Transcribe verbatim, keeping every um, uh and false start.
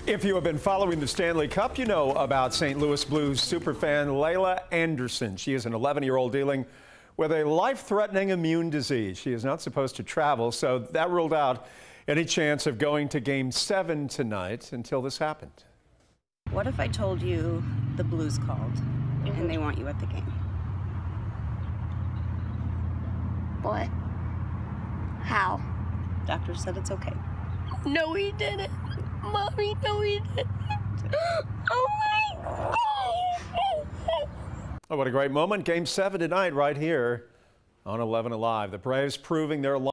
If you have been following the Stanley Cup, you know about Saint Louis Blues superfan Layla Anderson. She is an eleven-year-old dealing with a life-threatening immune disease. She is not supposed to travel, so that ruled out any chance of going to Game seven tonight until this happened. What if I told you the Blues called mm-hmm. and they want you at the game? What? How? Doctor said it's okay. No, he didn't. Mommy, no, he didn't. Oh, my God. Oh, what a great moment. Game seven tonight right here on eleven Alive. The Braves proving their